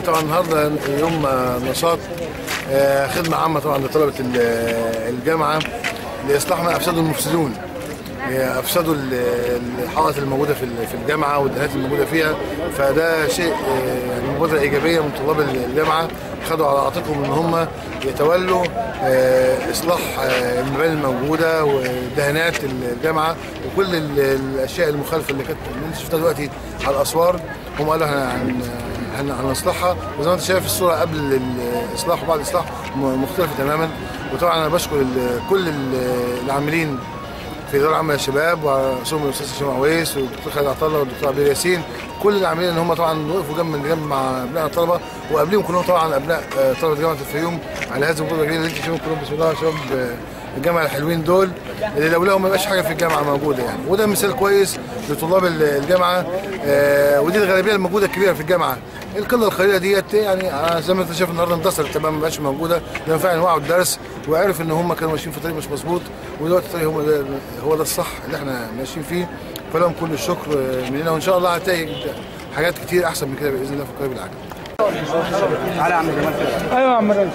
طبعا النهارده يوم نشاط خدمه عامه طبعا لطلبه الجامعه لاصلاح ما افسده المفسدون. افسدوا الحائط الموجوده في الجامعه والدهانات الموجوده فيها، فده شيء يعني مبادره ايجابيه من طلاب الجامعه، خدوا على عاتقهم ان هم يتولوا اصلاح المباني الموجوده ودهانات الجامعه وكل الاشياء المخالفه اللي انت شفتها دلوقتي على الاسوار. هم قالوا هنصلحها، وزي ما انت شايف الصوره قبل الاصلاح وبعد الاصلاح مختلفه تماما. وطبعا انا بشكر كل العاملين في اداره عامه للشباب ورئيسهم الاستاذ هشام عويس والدكتور خالد عطله والدكتور عبد الياسين، كل العاملين ان هم طبعا وقفوا جنب مع ابناء الطلبه، وقبلهم كلهم طبعا ابناء طلبه جامعه الفيوم على هذه البطوله الجديده اللي انت شايفهم كلهم بسم الله شباب الجامعه الحلوين دول اللي لولاهم ما يبقاش حاجه في الجامعه موجوده يعني. وده مثال كويس لطلاب الجامعه، ودي الغالبيه الموجوده الكبيره في الجامعه. القله القليله ديت يعني زي ما انت شايف النهارده اندثرت تماما، ما بقاش موجوده لان فعلا وعوا الدرس وعرف ان هم كانوا ماشيين في طريق مش مظبوط، ودلوقتي الطريق هو ده الصح اللي احنا ماشيين فيه. فلهم كل الشكر مننا، وان شاء الله هتلاقي حاجات كتير احسن من كده باذن الله في القريب العاجل. تعالى يا عم جمال. ايوه يا عم ريس.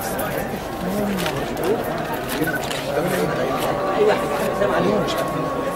ايوه